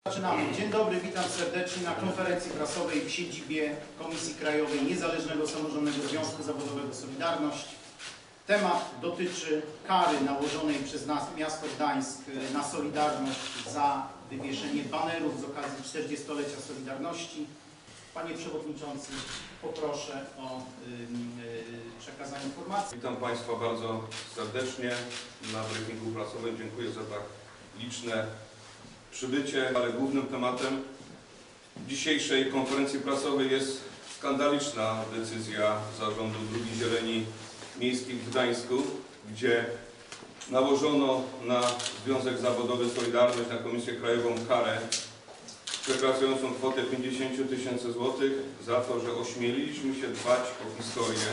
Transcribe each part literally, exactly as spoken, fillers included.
Zaczynamy. Dzień dobry, witam serdecznie na konferencji prasowej w siedzibie Komisji Krajowej Niezależnego Samorządnego Związku Zawodowego Solidarność. Temat dotyczy kary nałożonej przez nas, miasto Gdańsk na Solidarność za wywieszenie banerów z okazji czterdziestolecia Solidarności. Panie Przewodniczący, poproszę o yy, przekazanie informacji. Witam Państwa bardzo serdecznie na briefingu prasowym. Dziękuję za tak liczne przybycie, ale głównym tematem dzisiejszej konferencji prasowej jest skandaliczna decyzja Zarządu Dróg Zieleni Miejskich w Gdańsku, gdzie nałożono na Związek Zawodowy Solidarność, na Komisję Krajową karę przekraczającą kwotę pięćdziesiąt tysięcy złotych za to, że ośmieliliśmy się dbać o historię,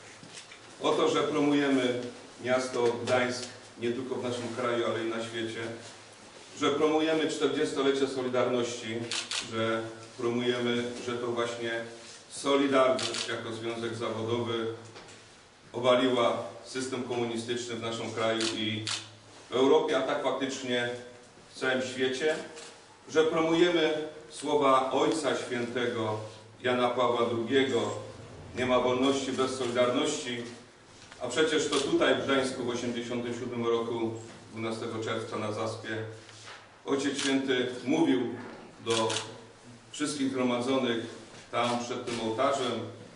o to, że promujemy miasto Gdańsk nie tylko w naszym kraju, ale i na świecie, że promujemy czterdziestolecie Solidarności, że promujemy, że to właśnie Solidarność jako związek zawodowy obaliła system komunistyczny w naszym kraju i w Europie, a tak faktycznie w całym świecie, że promujemy słowa Ojca Świętego Jana Pawła drugiego, nie ma wolności bez Solidarności, a przecież to tutaj w Gdańsku w osiemdziesiątym siódmym roku, dwunastego czerwca na Zaspie, Ojciec Święty mówił do wszystkich zgromadzonych tam przed tym ołtarzem,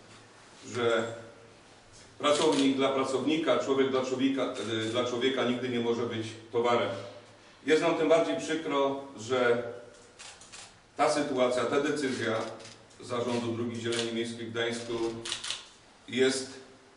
że pracownik dla pracownika, człowiek dla człowieka, dla człowieka nigdy nie może być towarem. Jest nam tym bardziej przykro, że ta sytuacja, ta decyzja Zarządu Dróg Zieleni Miejskich w Gdańsku jest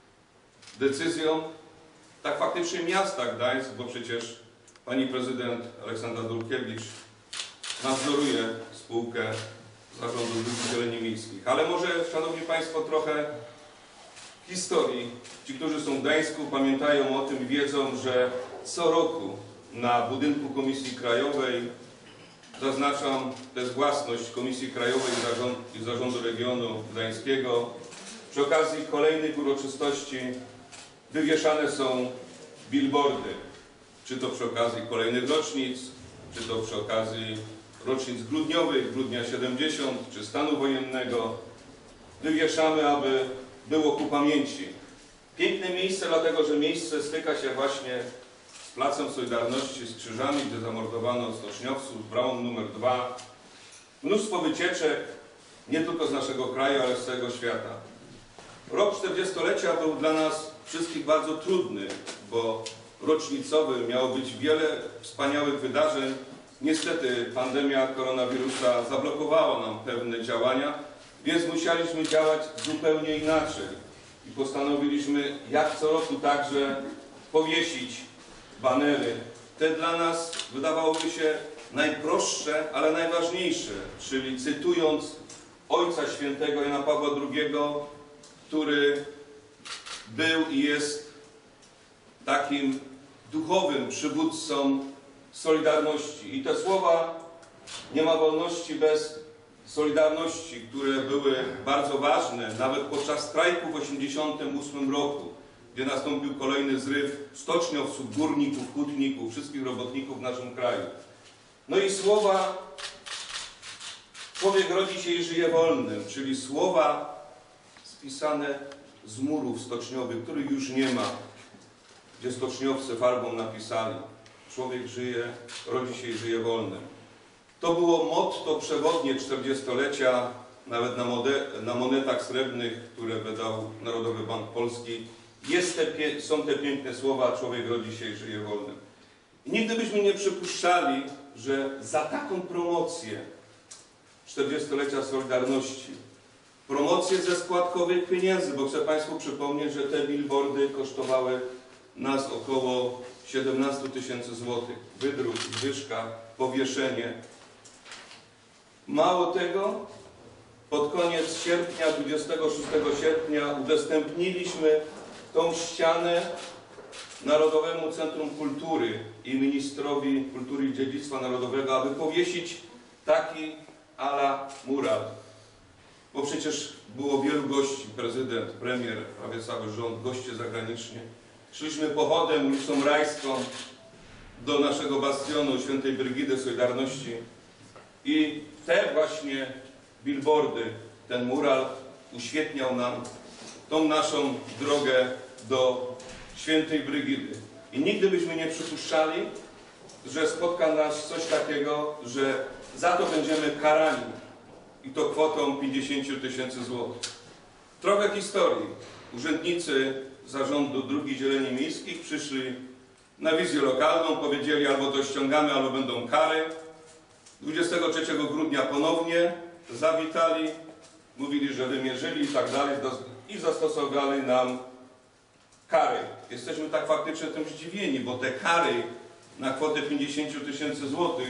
decyzją tak faktycznie miasta Gdańsk, bo przecież pani prezydent Aleksandra Dulkiewicz nadzoruje spółkę Zarządu Dróg Zieleni Miejskich. Ale może, Szanowni Państwo, trochę historii. Ci, którzy są w Gdańsku, pamiętają o tym, wiedzą, że co roku na budynku Komisji Krajowej, zaznaczam, to jest własność Komisji Krajowej i Zarządu Regionu Gdańskiego, przy okazji kolejnych uroczystości wywieszane są billboardy. Czy to przy okazji kolejnych rocznic, czy to przy okazji rocznic grudniowych, grudnia siedemdziesiąt, czy stanu wojennego. Wywieszamy, aby było ku pamięci. Piękne miejsce, dlatego że miejsce styka się właśnie z Placem Solidarności, z krzyżami, gdzie zamordowano stoczniowców, bramą numer dwa. Mnóstwo wycieczek, nie tylko z naszego kraju, ale z całego świata. Rok czterdziestolecia był dla nas wszystkich bardzo trudny, bo rocznicowy, miało być wiele wspaniałych wydarzeń. Niestety pandemia koronawirusa zablokowała nam pewne działania, więc musieliśmy działać zupełnie inaczej. I postanowiliśmy, jak co roku także powiesić banery. Te dla nas wydawałoby się najprostsze, ale najważniejsze, czyli cytując Ojca Świętego Jana Pawła drugiego, który był i jest takim duchowym przywódcą Solidarności. I te słowa nie ma wolności bez Solidarności, które były bardzo ważne, nawet podczas strajku w osiemdziesiątym ósmym roku, gdzie nastąpił kolejny zryw stoczniowców, górników, hutników, wszystkich robotników w naszym kraju. No i słowa człowiek rodzi się i żyje wolnym, czyli słowa spisane z murów stoczniowych, których już nie ma, gdzie stoczniowcy farbą napisali: człowiek żyje, rodzi się i żyje wolnym. To było motto przewodnie czterdziestolecia, nawet na, na monetach srebrnych, które wydał Narodowy Bank Polski. Jest te, są te piękne słowa: człowiek rodzi się i żyje wolnym. I nigdy byśmy nie przypuszczali, że za taką promocję czterdziestolecia Solidarności, promocję ze składkowych pieniędzy, bo chcę Państwu przypomnieć, że te billboardy kosztowały nas około siedemnaście tysięcy złotych. Wydruk, zwyżka, powieszenie. Mało tego, pod koniec sierpnia, dwudziestego szóstego sierpnia udostępniliśmy tą ścianę Narodowemu Centrum Kultury i ministrowi kultury i dziedzictwa narodowego, aby powiesić taki a la mural. Bo przecież było wielu gości, prezydent, premier, prawie cały rząd, goście zagraniczni. Szliśmy pochodem ulicą Rajską do naszego bastionu Świętej Brygidy Solidarności I te właśnie billboardy, ten mural uświetniał nam tą naszą drogę do Świętej Brygidy. I nigdy byśmy nie przypuszczali, że spotka nas coś takiego, że za to będziemy karani. I to kwotą pięćdziesiąt tysięcy złotych. Trochę historii. Urzędnicy Zarządu Dróg i Zieleni Miejskich przyszli na wizję lokalną, powiedzieli albo to ściągamy, albo będą kary. dwudziestego trzeciego grudnia ponownie zawitali, mówili, że wymierzyli i tak dalej i zastosowali nam kary. Jesteśmy tak faktycznie tym zdziwieni, bo te kary na kwotę pięćdziesiąt tysięcy złotych,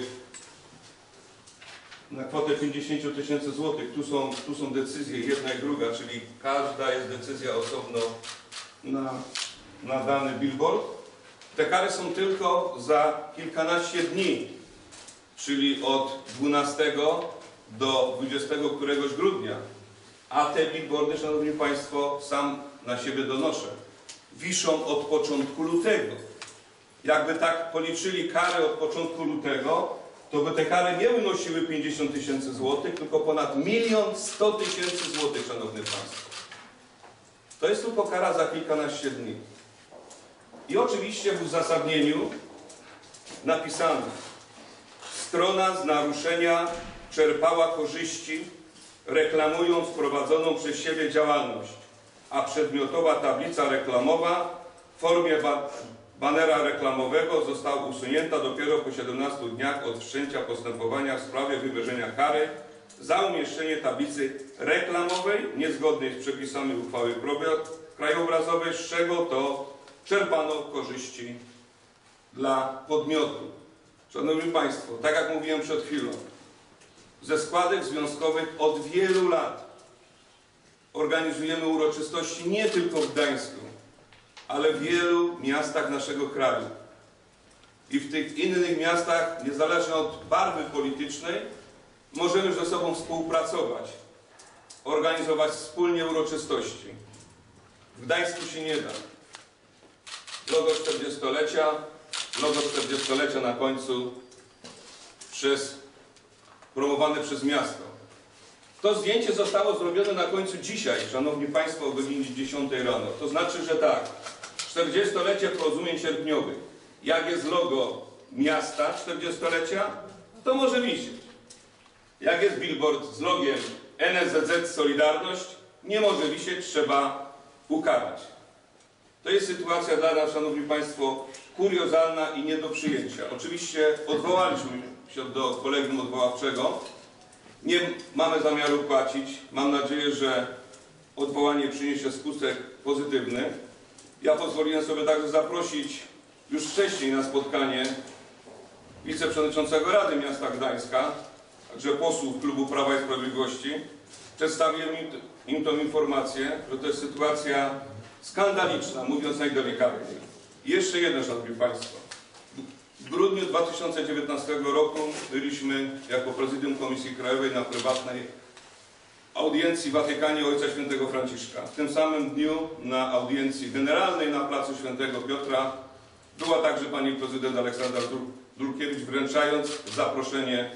na kwotę pięćdziesiąt tysięcy złotych, tu są, tu są decyzje jedna i druga, czyli każda jest decyzja osobno na, na dany billboard. Te kary są tylko za kilkanaście dni, czyli od dwunastego do dwudziestego któregoś grudnia. A te billboardy, szanowni państwo, sam na siebie donoszę, wiszą od początku lutego. Jakby tak policzyli kary od początku lutego, to by te kary nie wynosiły pięćdziesiąt tysięcy złotych, tylko ponad milion sto tysięcy złotych, szanowni państwo. To jest tylko kara za kilkanaście dni. I oczywiście w uzasadnieniu napisano: strona z naruszenia czerpała korzyści, reklamując prowadzoną przez siebie działalność, a przedmiotowa tablica reklamowa w formie ba banera reklamowego została usunięta dopiero po siedemnastu dniach od wszczęcia postępowania w sprawie wymierzenia kary za umieszczenie tablicy reklamowej niezgodnej z przepisami uchwały krajobrazowej, z czego to czerpano korzyści dla podmiotu. Szanowni państwo, tak jak mówiłem przed chwilą, ze składek związkowych od wielu lat organizujemy uroczystości nie tylko w Gdańsku, ale w wielu miastach naszego kraju. I w tych innych miastach, niezależnie od barwy politycznej, możemy ze sobą współpracować, organizować wspólnie uroczystości. W Gdańsku się nie da. Logo czterdziestolecia, logo czterdziestolecia na końcu przez, promowane przez miasto. To zdjęcie zostało zrobione na końcu dzisiaj, szanowni państwo, o godzinie dziesiątej rano. To znaczy, że tak, czterdziestolecie porozumień sierpniowych. Jak jest logo miasta czterdziestolecia, to może wisieć. Jak jest billboard z logiem N S Z Z Solidarność, nie może wisieć, trzeba ukarać. To jest sytuacja dla nas, szanowni państwo, kuriozalna i nie do przyjęcia. Oczywiście odwołaliśmy się do kolegium odwoławczego. Nie mamy zamiaru płacić. Mam nadzieję, że odwołanie przyniesie skutek pozytywny. Ja pozwoliłem sobie także zaprosić już wcześniej na spotkanie wiceprzewodniczącego Rady Miasta Gdańska, także posłów Klubu Prawa i Sprawiedliwości. Przedstawiłem im, im tą informację, że to jest sytuacja skandaliczna, mówiąc najdelikatniej. I jeszcze jedno, szanowni państwo. W grudniu dwa tysiące dziewiętnastego roku byliśmy jako Prezydium Komisji Krajowej na prywatnej audiencji w Watykanie Ojca Świętego Franciszka. W tym samym dniu na audiencji generalnej na placu Świętego Piotra była także pani prezydent Aleksandra Dulkiewicz, wręczając zaproszenie,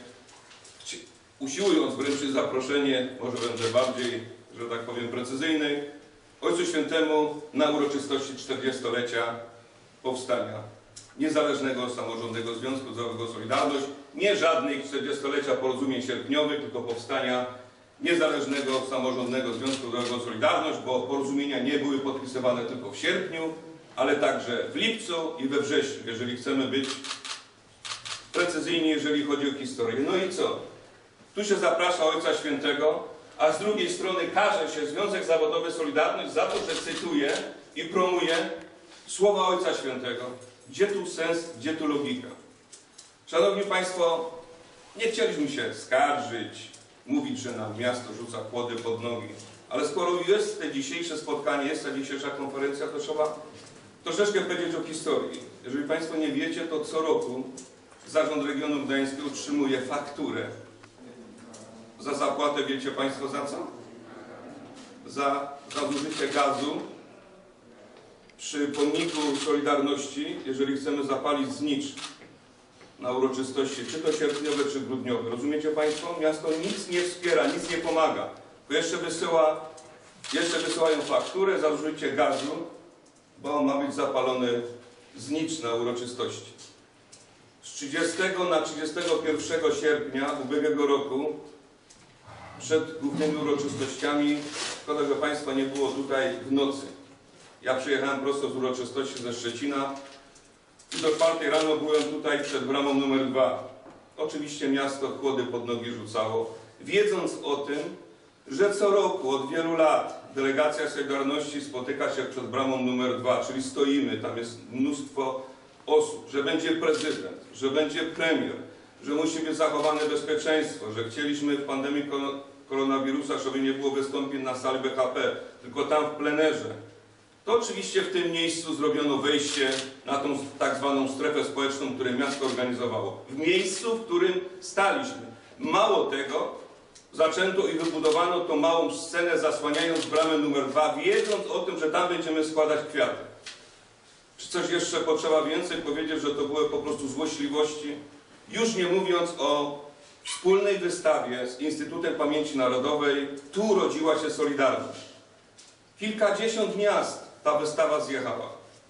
usiłując wręczyć zaproszenie, może będę bardziej, że tak powiem, precyzyjny, Ojcu Świętemu na uroczystości czterdziestolecia powstania Niezależnego Samorządnego Związku Zawodowego Solidarność, nie żadnych czterdziestolecia porozumień sierpniowych, tylko powstania Niezależnego Samorządnego Związku Zawodowego Solidarność, bo porozumienia nie były podpisywane tylko w sierpniu, ale także w lipcu i we wrześniu, jeżeli chcemy być precyzyjni, jeżeli chodzi o historię. No i co? Tu się zaprasza Ojca Świętego, a z drugiej strony karze się Związek Zawodowy Solidarność za to, że cytuje i promuje słowa Ojca Świętego. Gdzie tu sens, gdzie tu logika? Szanowni państwo, nie chcieliśmy się skarżyć, mówić, że nam miasto rzuca kłody pod nogi, ale skoro jest te dzisiejsze spotkanie, jest ta dzisiejsza konferencja, to trzeba troszeczkę powiedzieć o historii. Jeżeli państwo nie wiecie, to co roku Zarząd Regionu Gdańskiego otrzymuje fakturę za zapłatę, wiecie państwo za co? Za, za zużycie gazu przy pomniku Solidarności, jeżeli chcemy zapalić znicz na uroczystości, czy to sierpniowe, czy grudniowe. Rozumiecie Państwo? Miasto nic nie wspiera, nic nie pomaga. Bo jeszcze wysyła, jeszcze wysyłają fakturę za zużycie gazu, bo ma być zapalony znicz na uroczystości. Z trzydziestego na trzydziestego pierwszego sierpnia ubiegłego roku, przed głównymi uroczystościami, szkoda, że Państwa nie było tutaj w nocy. Ja przyjechałem prosto z uroczystości ze Szczecina i do czwartej rano byłem tutaj przed bramą numer dwa. Oczywiście miasto kłody pod nogi rzucało, wiedząc o tym, że co roku od wielu lat delegacja Solidarności spotyka się przed bramą numer dwa, czyli stoimy, tam jest mnóstwo osób, że będzie prezydent, że będzie premier, że musi być zachowane bezpieczeństwo, że chcieliśmy w pandemii koronawirusa, żeby nie było wystąpień na sali B H P, tylko tam w plenerze. To oczywiście w tym miejscu zrobiono wejście na tą tak zwaną strefę społeczną, które miasto organizowało. W miejscu, w którym staliśmy. Mało tego, zaczęto i wybudowano tą małą scenę, zasłaniając bramę numer dwa, wiedząc o tym, że tam będziemy składać kwiaty. Czy coś jeszcze potrzeba więcej powiedzieć, że to były po prostu złośliwości? Już nie mówiąc o wspólnej wystawie z Instytutem Pamięci Narodowej, tu urodziła się Solidarność. Kilkadziesiąt miast ta wystawa zjechała.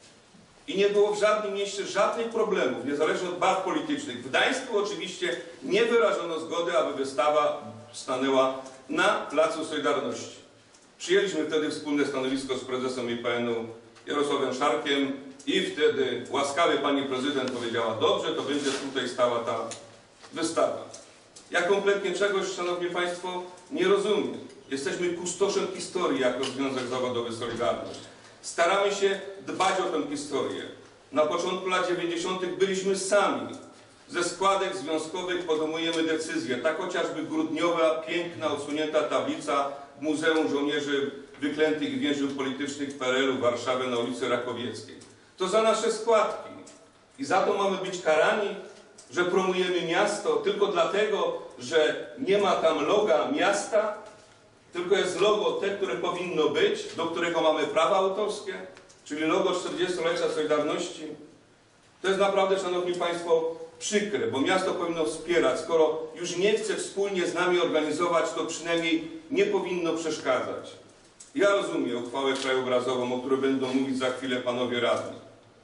I nie było w żadnym mieście żadnych problemów, niezależnie od barw politycznych. W Gdańsku oczywiście nie wyrażono zgody, aby wystawa stanęła na Placu Solidarności. Przyjęliśmy wtedy wspólne stanowisko z prezesem I P N-u Jarosławem Szarkiem i wtedy łaskawie pani prezydent powiedziała: dobrze, to będzie tutaj stała ta wystawa. Ja kompletnie czegoś, szanowni państwo, nie rozumiem. Jesteśmy kustoszem historii jako Związek Zawodowy Solidarność. Staramy się dbać o tę historię. Na początku lat dziewięćdziesiątych byliśmy sami. Ze składek związkowych podejmujemy decyzje. Tak chociażby grudniowa, piękna, odsunięta tablica w Muzeum Żołnierzy Wyklętych i Więźniów Politycznych P R L u w Warszawie na ulicy Rakowieckiej. To za nasze składki. I za to mamy być karani, że promujemy miasto tylko dlatego, że nie ma tam loga miasta, tylko jest logo te, które powinno być, do którego mamy prawa autorskie, czyli logo czterdziestolecia Solidarności. To jest naprawdę, szanowni państwo, przykre, bo miasto powinno wspierać. Skoro już nie chce wspólnie z nami organizować, to przynajmniej nie powinno przeszkadzać. Ja rozumiem uchwałę krajobrazową, o której będą mówić za chwilę panowie radni.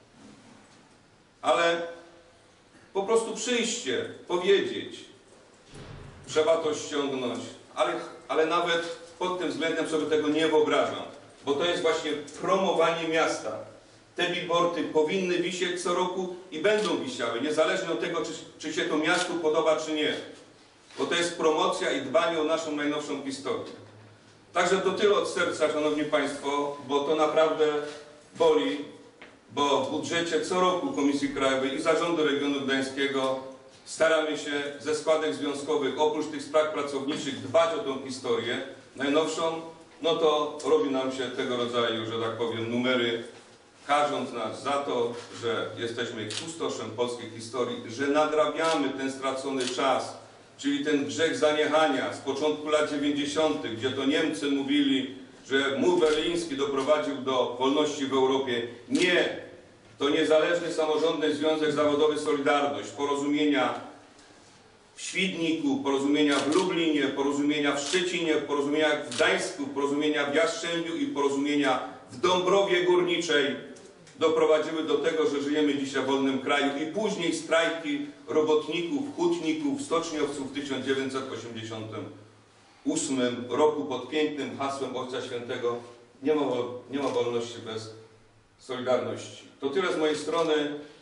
Ale po prostu przyjście, powiedzieć, trzeba to ściągnąć, ale, ale nawet pod tym względem sobie tego nie wyobrażam, bo to jest właśnie promowanie miasta. Te billboardy powinny wisieć co roku i będą wisiały, niezależnie od tego, czy, czy się to miastu podoba, czy nie. Bo to jest promocja i dbanie o naszą najnowszą historię. Także to tyle od serca, szanowni państwo, bo to naprawdę boli, bo w budżecie co roku Komisji Krajowej i Zarządu Regionu Gdańskiego staramy się ze składek związkowych, oprócz tych spraw pracowniczych, dbać o tą historię najnowszą, no to robi nam się tego rodzaju, że tak powiem, numery, karząc nas za to, że jesteśmy kustoszem polskiej historii, że nadrabiamy ten stracony czas, czyli ten grzech zaniechania z początku lat dziewięćdziesiątych, gdzie to Niemcy mówili, że mur berliński doprowadził do wolności w Europie. Nie! To Niezależny Samorządny Związek Zawodowy Solidarność, porozumienia w Świdniku, porozumienia w Lublinie, porozumienia w Szczecinie, porozumienia w Gdańsku, porozumienia w Jastrzębiu i porozumienia w Dąbrowie Górniczej doprowadziły do tego, że żyjemy dzisiaj w wolnym kraju, i później strajki robotników, hutników, stoczniowców w tysiąc dziewięćset osiemdziesiątym ósmym roku pod pięknym hasłem Ojca Świętego: nie ma, nie ma wolności bez Solidarności. To tyle z mojej strony.